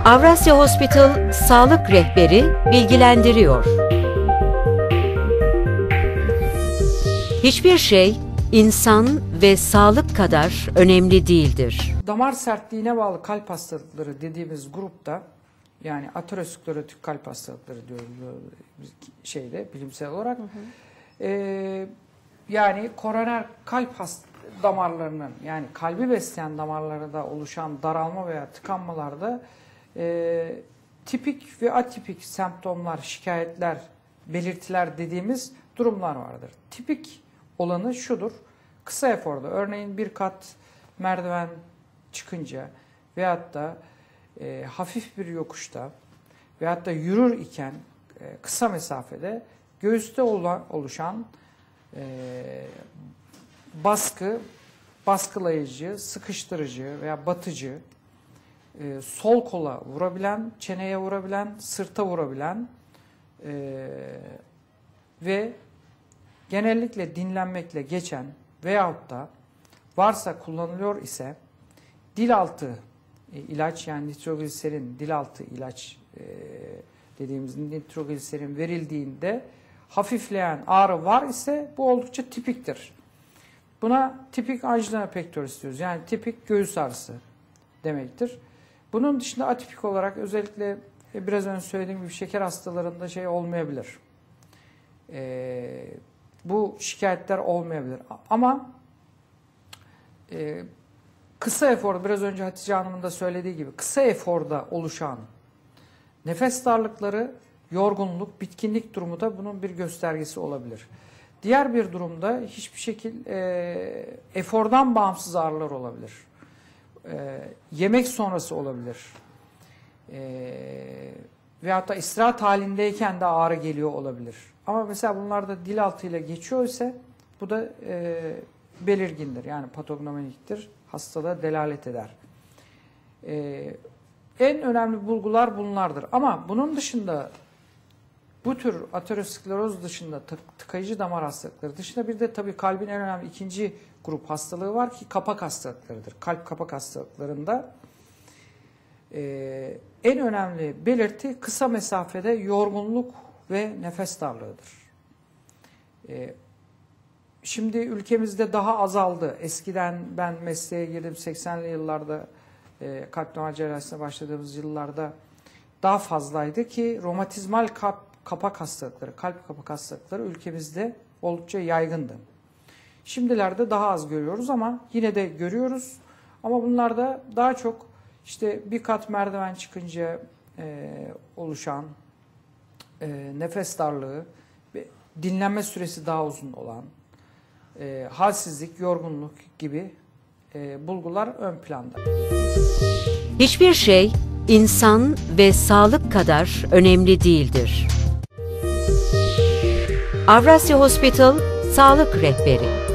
Avrasya Hospital Sağlık Rehberi bilgilendiriyor. Hiçbir şey insan ve sağlık kadar önemli değildir. Damar sertliğine bağlı kalp hastalıkları dediğimiz grupta, yani aterosklerotik kalp hastalıkları diyoruz bilimsel olarak. Yani koroner kalp damarlarının, yani kalbi besleyen damarlarda oluşan daralma veya tıkanmalarda tipik ve atipik semptomlar, şikayetler, belirtiler dediğimiz durumlar vardır. Tipik olanı şudur: kısa eforda, örneğin bir kat merdiven çıkınca veyahut da hafif bir yokuşta veyahut da yürür iken kısa mesafede göğüste oluşan baskılayıcı, sıkıştırıcı veya batıcı, sol kola vurabilen, çeneye vurabilen, sırta vurabilen ve genellikle dinlenmekle geçen veyahut da varsa kullanılıyor ise dilaltı ilaç, yani nitrogliserin, dilaltı ilaç dediğimiz nitrogliserin verildiğinde hafifleyen ağrı var ise bu oldukça tipiktir. Buna tipik angina pectoris diyoruz. Yani tipik göğüs ağrısı demektir. Bunun dışında atipik olarak özellikle biraz önce söylediğim gibi şeker hastalarında şey olmayabilir. Bu şikayetler olmayabilir. Ama kısa efor, biraz önce Hatice Hanım'ın da söylediği gibi kısa eforda oluşan nefes darlıkları, yorgunluk, bitkinlik durumu da bunun bir göstergesi olabilir. Diğer bir durumda hiçbir şekilde efordan bağımsız ağrılar olabilir. Yemek sonrası olabilir. Veyahut da istirahat halindeyken de ağrı geliyor olabilir. Ama mesela bunlarda dil altıyla geçiyor ise bu da belirgindir. Yani patognomeniktir. Hastalığa delalet eder. En önemli bulgular bunlardır. Ama bunun dışında, bu tür ateroskleroz dışında, tıkayıcı damar hastalıkları dışında bir de tabii kalbin en önemli ikinci grup hastalığı var ki kapak hastalıklarıdır. Kalp kapak hastalıklarında en önemli belirti kısa mesafede yorgunluk ve nefes darlığıdır. Şimdi ülkemizde daha azaldı. Eskiden ben mesleğe girdim 80'li yıllarda, kalp damar cerrahisine başladığımız yıllarda daha fazlaydı ki romatizmal kapak hastalıkları, kalp kapak hastalıkları ülkemizde oldukça yaygındı. Şimdilerde daha az görüyoruz ama yine de görüyoruz. Ama bunlarda daha çok işte bir kat merdiven çıkınca oluşan nefes darlığı, dinlenme süresi daha uzun olan, halsizlik, yorgunluk gibi bulgular ön planda. Hiçbir şey insan ve sağlık kadar önemli değildir. Avrasya Hospital Sağlık Rehberi.